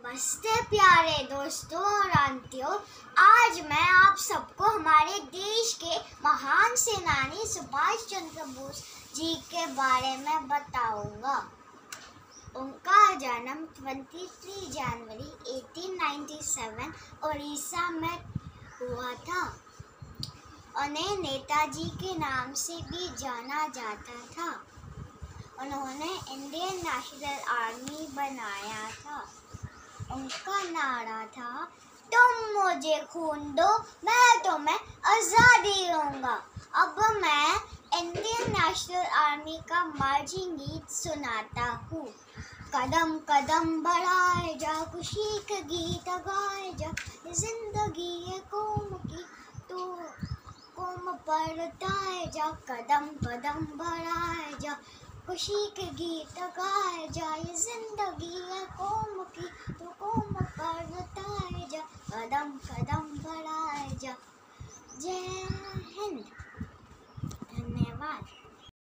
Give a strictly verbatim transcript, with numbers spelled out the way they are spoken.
नमस्ते प्यारे दोस्तों और आंटियों, आज मैं आप सबको हमारे देश के महान सेनानी सुभाष चंद्र बोस जी के बारे में बताऊंगा। उनका जन्म तेईस जनवरी अठारह सौ सत्तानवे उड़ीसा में हुआ था। उन्हें नेताजी के नाम से भी जाना जाता था। उन्होंने इंडियन नेशनल आर्मी बनाया था। उनका नारा था, तुम मुझे खून दो, मैं तुम्हें आज़ादी दूंगा। अब मैं इंडियन नेशनल आर्मी का मार्चिंग गीत सुनाता हूँ। कदम कदम बढ़ाए जा, खुशी के गीत गाए जा, जिंदगी है कौम की तो कौम पर ताए जा। कदम कदम बढ़ाए जा, खुशी के गीत गाए जा, ये जिंदगी है कौम की तो कौम पर ताए जा। कदम कदम बढ़ाए जा, जय